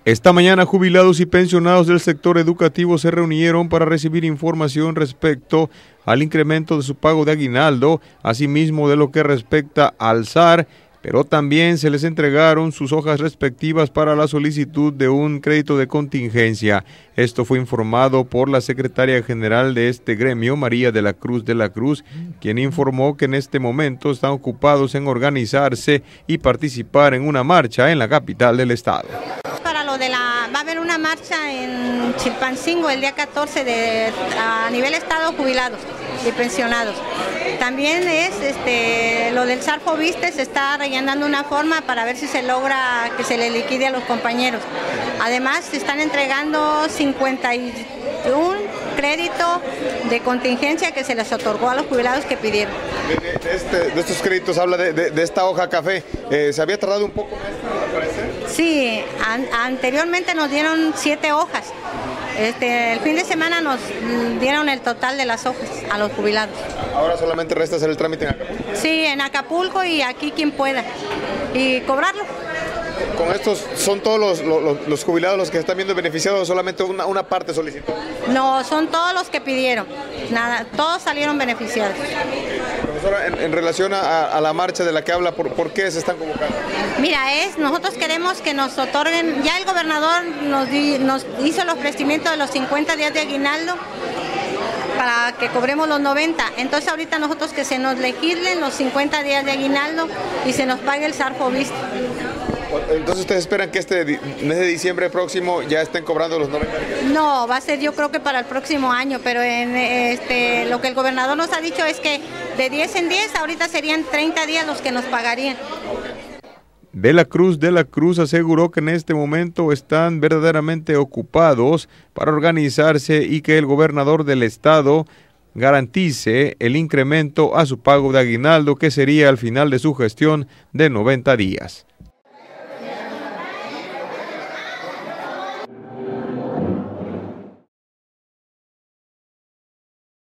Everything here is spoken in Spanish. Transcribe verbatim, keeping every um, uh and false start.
Esta mañana, jubilados y pensionados del sector educativo se reunieron para recibir información respecto al incremento de su pago de aguinaldo, asimismo de lo que respecta al S A R, pero también se les entregaron sus hojas respectivas para la solicitud de un crédito de contingencia. Esto fue informado por la secretaria general de este gremio, María de la Cruz de la Cruz, quien informó que en este momento están ocupados en organizarse y participar en una marcha en la capital del estado. Para lo de la, va a haber una marcha en Chilpancingo el día catorce de, a nivel estado, jubilados y pensionados. También es este, lo del S A R Foviste, se está rellenando una forma para ver si se logra que se le liquide a los compañeros. Además, se están entregando cincuenta y uno créditos de contingencia que se les otorgó a los jubilados que pidieron. De, de, este, de estos créditos habla de, de, de esta hoja café. Eh, ¿Se había tardado un poco más, me parece? Sí, an, anteriormente nos dieron siete hojas. Este, el fin de semana nos dieron el total de las hojas a los jubilados. Ahora solamente resta hacer el trámite en Acapulco. Sí, en Acapulco y aquí quien pueda. Y cobrarlo. ¿Con estos son todos los, los, los jubilados los que están viendo beneficiados o solamente una, una parte solicitó? No, son todos los que pidieron. Nada, todos salieron beneficiados. Profesora, en, en relación a, a la marcha de la que habla, ¿por, ¿por qué se están convocando? Mira, es, nosotros queremos que nos otorguen, ya el gobernador nos, di, nos hizo el ofrecimiento de los cincuenta días de aguinaldo para que cobremos los noventa. Entonces ahorita nosotros que se nos legislen los cincuenta días de aguinaldo y se nos pague el S A R Foviste. Entonces ustedes esperan que este mes de diciembre próximo ya estén cobrando los noventa días. No, va a ser yo creo que para el próximo año, pero en este lo que el gobernador nos ha dicho es que de diez en diez ahorita serían treinta días los que nos pagarían. De la Cruz de la Cruz aseguró que en este momento están verdaderamente ocupados para organizarse y que el gobernador del estado garantice el incremento a su pago de aguinaldo, que sería al final de su gestión de noventa días.